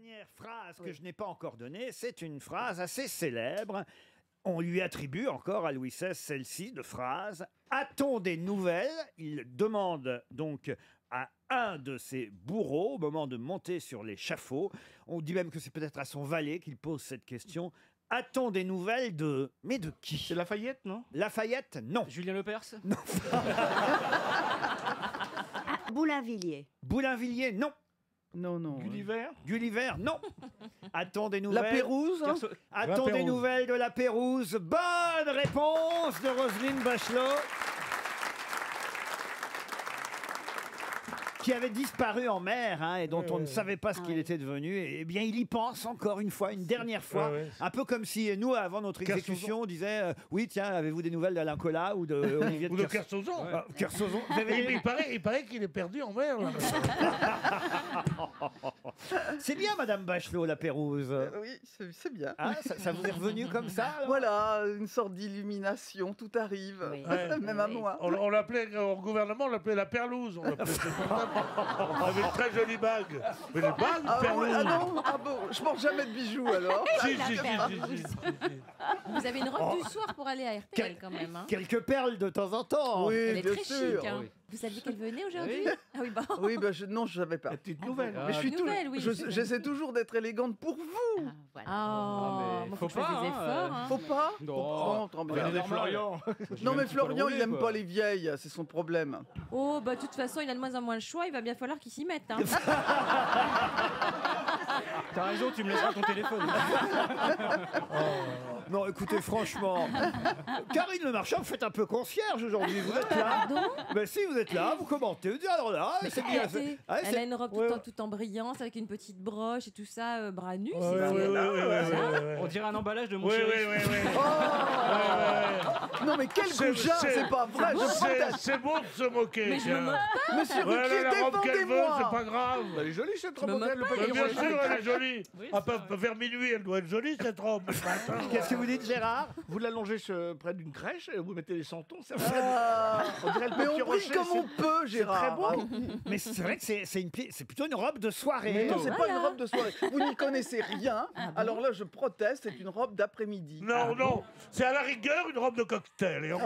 dernière phrase que je n'ai pas encore donnée, c'est une phrase assez célèbre. On lui attribue encore à Louis XVI celle-ci de phrase. A-t-on des nouvelles? Il demande donc à un de ses bourreaux au moment de monter sur l'échafaud. On dit même que c'est peut-être à son valet qu'il pose cette question. A-t-on des nouvelles de... Mais de qui? C'est Lafayette, non? Lafayette, non. Julien Lepers? Non. Boulainvilliers. Boulainvilliers, non. Non, non. Gulliver? Gulliver, non. A-t-on des nouvelles? La Pérouse? A-t-on des nouvelles de la Pérouse? Bonne réponse de Roselyne Bachelot. Qui avait disparu en mer et dont on ne savait pas ce qu'il était devenu. Et bien, il y pense encore une fois, une dernière fois. Un peu comme si nous, avant notre exécution, on disait oui, tiens, avez-vous des nouvelles d'Alain Colas ou de Olivier de Kersauzon. Kersauzon. Il paraît qu'il est perdu en mer. Là. C'est bien, Madame Bachelot, la Pérouse. Oui, c'est bien. Ah, ça vous est revenu comme ça alors? Voilà, une sorte d'illumination, tout arrive, même à moi. On l'appelait, au gouvernement, on l'appelait la perlouse. On l'appelait avec une très jolie bague. Mais les bagues, perlouse. Non, bon, je porte jamais de bijoux alors. Si. Vous avez une robe du soir pour aller à RTL quand même. Hein. Quelques perles de temps en temps. Oui, Elle est bien très sûr. chic. Hein. Vous saviez qu'elle venait aujourd'hui? Ah oui, bon. Oui, non, je savais pas. La petite nouvelle. Mais je suis nouvelle, oui. j'essaie toujours d'être élégante pour vous. Ah, moi, faut que je fasse des efforts. Hein. Faut pas? Non. Regardez Florian. Non, mais Florian, il aime pas les vieilles, c'est son problème. Oh, bah de toute façon, il a de moins en moins le choix, il va bien falloir qu'il s'y mette. Hein. T'as raison, tu me laisseras ton téléphone. Non, écoutez, franchement, Karine Le Marchand, vous faites un peu concierge aujourd'hui. Vous êtes là. Pardon? Ben si, vous êtes là, vous commentez. Vous dites, alors là, c'est bien. Elle a une robe tout en brillance, avec une petite broche et tout ça, bras nus. On dirait un emballage de mon chéri. Non, mais quel goujat, c'est pas vrai, je proteste. C'est bon de se moquer. Mais je me moque pas. Monsieur Ruquier, la robe qu'elle veut, c'est défendez-moi. pas grave. Elle est jolie cette robe. me moque pas, Bien sûr, elle est jolie. Oui, Vers minuit, elle doit être jolie, cette robe. Qu'est-ce que vous dites, Gérard? Vous l'allongez près d'une crèche et vous mettez les santons. Ça On dirait le petit rocher. Comme on peut, Gérard. très beau. Mais c'est vrai que c'est plutôt une robe de soirée. Mais non, c'est pas une robe de soirée. Vous n'y connaissez rien. Alors là, je proteste, c'est une robe d'après-midi. Non, c'est à la rigueur une robe de cocktail. Et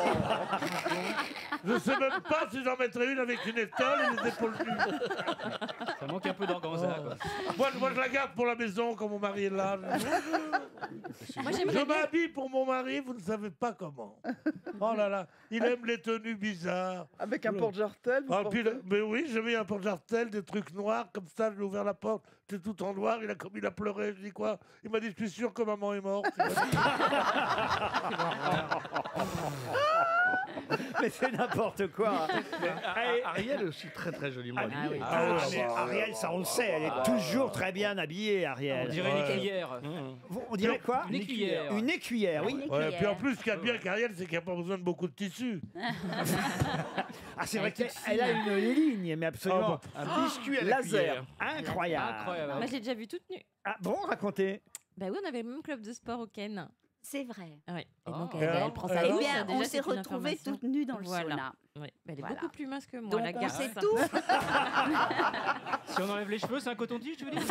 je sais même pas si j'en mettrais une avec une étole et les épaules nues. Ça manque un peu d'organza. Moi, je la garde pour la maison quand mon mari est là. Moi, Je m'habille pour mon mari, vous ne savez pas comment. Oh là là, il aime les tenues bizarres. Avec un porte-jartel, vous portez... Mais oui, j'ai mis un porte-jartel, des trucs noirs, comme ça, j'ai ouvert la porte, c'était tout en noir, il a pleuré, je dis quoi? Il m'a dit, je suis sûr que maman est morte. Mais c'est n'importe quoi. Ariel est aussi très très joliment habillée. Mais Ariel, ça on le sait, elle est toujours très bien habillée, Ariel. On dirait une écuyère. On dirait quoi? Une écuyère. Une écuyère, oui. Ouais, puis en plus, ce qu'il y a de bien avec Ariel, c'est qu'il n'y a pas besoin de beaucoup de tissu. Ah, c'est vrai qu'elle a une ligne, mais absolument. Un biscuit à la laser. cuillère. Incroyable. Moi, j'ai déjà vu toute nue. Ah bon, racontez. Bah oui, on avait le même club de sport au Ken. C'est vrai. Oui. Et donc, Ah. elle prend sa Eh douce, bien, déjà, on c'est s'est une retrouvés information. toutes nues dans le Voilà. sauna. Oui. Bah, elle est Voilà. beaucoup plus mince que moi, Donc la on garce. sait tout. Si on enlève les cheveux, c'est un coton-tige, tu veux dire?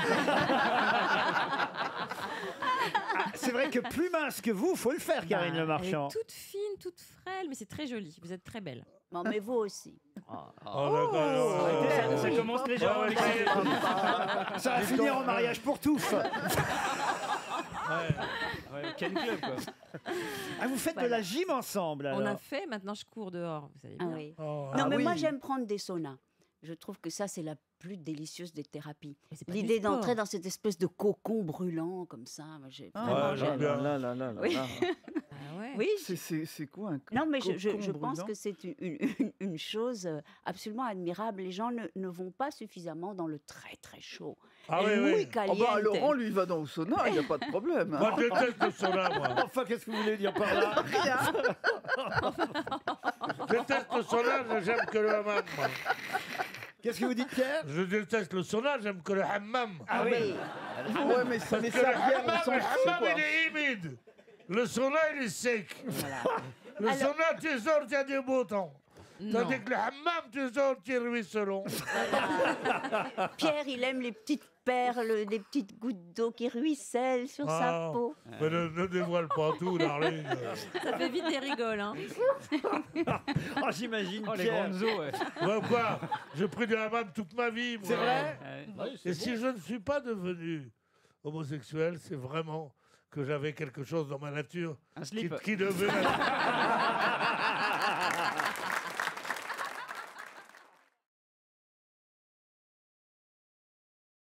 C'est vrai que plus mince que vous, faut le faire, Karine Le Elle Marchand. est toute fine, toute frêle, mais c'est très joli. Vous êtes très belle. Bon, mais vous aussi. Ça commence légèrement avec Ça va finir en mariage pour tous. Ken Club, quoi. Ah, vous faites de la gym ensemble alors. On a fait, maintenant je cours dehors, vous savez Ah bien. oui. Oh. Non, mais oui. moi, j'aime prendre des saunas. Je trouve que ça, c'est la plus délicieuse des thérapies. Mais c'est pas L'idée du sport. d'entrer dans cette espèce de cocon brûlant comme ça, moi, vraiment, j'aime bien. Oui. Ah ouais. Oui. C'est quoi un Non, mais je cocon pense brûlant? que c'est une chose absolument admirable. Les gens ne vont pas suffisamment dans le très très chaud. Ah El oui, muy oui. Oh caliente. bah, Laurent, lui, va dans le sauna, il n'y a pas de problème. Moi, je déteste le sauna, moi. Enfin, qu'est-ce que vous voulez dire par là? Rien. Je déteste le sauna, j'aime que le hammam, moi. Qu'est-ce que vous dites, Pierre? Je déteste le sauna, j'aime que le hammam. Ah oui. Ouais, mais ça, les Parce que le servières, on hammam, s'en le fout, hammam, quoi. il est humide. Le sauna, il est sec. Le sauna, tu sors, il y a du beau temps. Tandis que le hammam, tu sors, tu es ruisselant. Pierre, il aime les petites perles, des petites gouttes d'eau qui ruissellent sur sa Ah. peau. Mais ne dévoile pas tout, darling. Ça fait vite des rigoles. Hein. Oh, j'imagine Oh, les Pierre. grandes eaux, ouais. Ouais, quoi? J'ai pris du hammam toute ma vie, moi. C'est vrai? Et si je ne suis pas devenu homosexuel, c'est vraiment que j'avais quelque chose dans ma nature Un slip. qui devait...